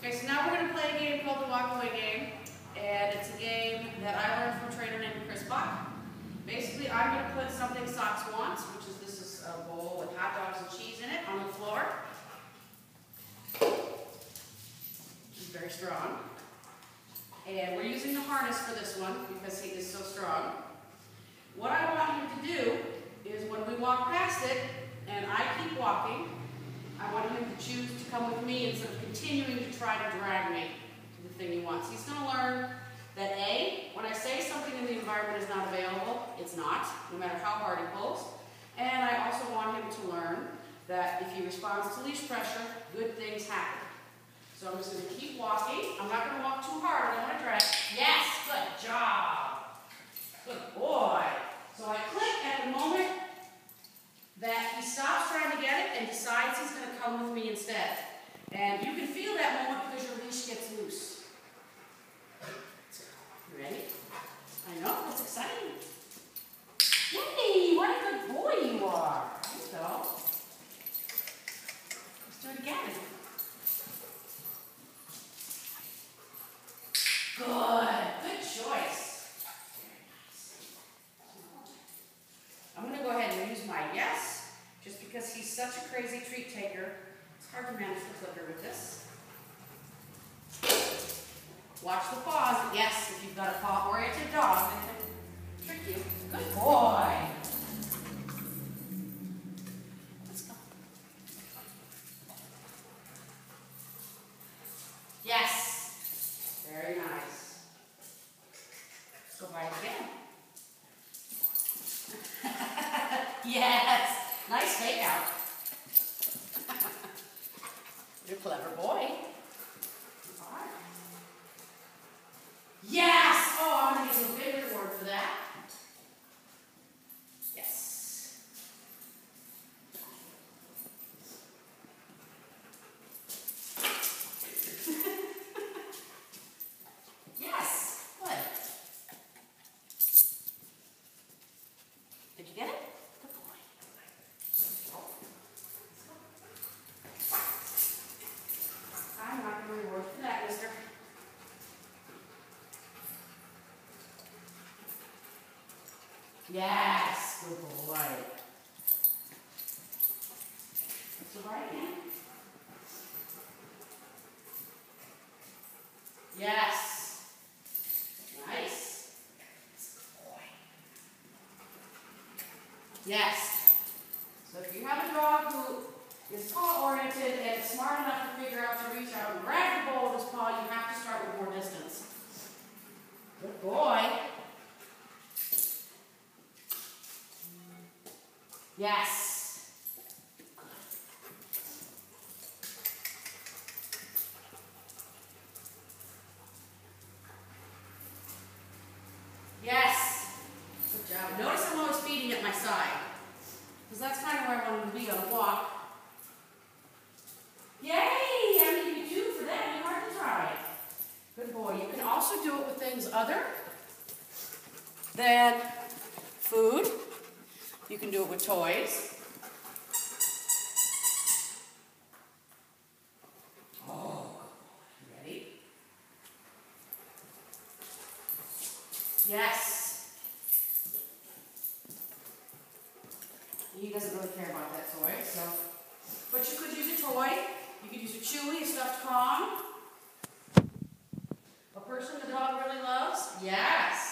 Okay, so now we're going to play a game called the Walk-Away Game, and it's a game that I learned from a trainer named Chris Buck. Basically, I'm going to put something Socks wants, which is this is a bowl with hot dogs and cheese in it, on the floor. He's very strong. And we're using the harness for this one because he is so strong. What I want him to do is when we walk past it, and I keep walking, I want him to choose to come with me instead of continuing to try to drag me to the thing he wants. He's going to learn that A, when I say something in the environment is not available, it's not, no matter how hard he pulls. And I also want him to learn that if he responds to leash pressure, good things happen. So I'm just going to keep walking. I'm not going to walk too hard. I don't want to drag. Yes, good job. Good boy. So I click at the moment that he stops trying to get it and decides he's going to come with me instead. And you can feel that moment because your leash gets loose. You ready? I know, that's exciting. Yay, what a good boy you are. There you go. Let's do it again. Good choice. Very nice. I'm going to go ahead and use my yes, just because he's such a crazy treat taker. It's hard to manage the clicker with this. Watch the paws. Yes, if you've got a paw-oriented dog, they can trick you. Good boy. Let's go. Yes. Very nice. Let's go by it again. Yes. Nice fake out. You're a clever boy. All right. Yes! Oh, I'm going to give you a big reward for that. Yes. Yes. Good. Did you get it? Good boy. I'm not going to reward for that, mister. Yes, good boy. That's the right hand. Yes. Nice. Good boy. Yes. So if you have a dog who is paw-oriented and smart enough to figure out to reach out and grab the bowl with his paw, you have to start with more distance. Good boy. Yes. Yes. Good job. Notice I'm always feeding at my side, because that's kind of where I want him to be on a walk. Yay! I'm going to give you 2 for that. You hard to try. Good boy. You can also do it with things other than food. You can do it with toys. Oh, you ready? Yes. He doesn't really care about that toy, so. But you could use a toy. You could use a Chewy, a stuffed Kong. A person the dog really loves. Yes.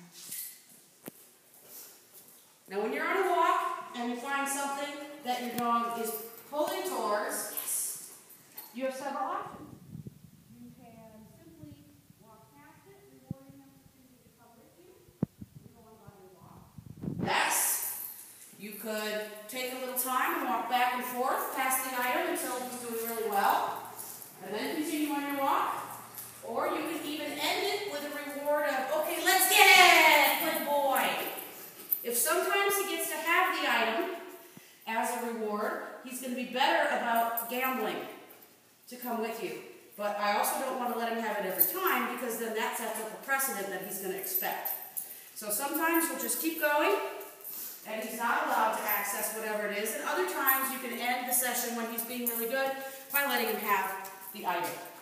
Now when you're on a walk and you find something that your dog is pulling towards, yes, you have several options. You can simply walk past it, rewarding them for choosing to come with you. You go on your walk. Yes. You could take a little time and walk back and forth past the item until he's doing really well, and then continue on your walk. Or you can even end it with a reward of, okay, let's get it! Good boy. If sometimes he gets to have the item as a reward, he's going to be better about gambling to come with you. But I also don't want to let him have it every time, because then that sets up a precedent that he's going to expect. So sometimes we'll just keep going, and he's not allowed to access whatever it is. And other times you can end the session when he's being really good by letting him have the item.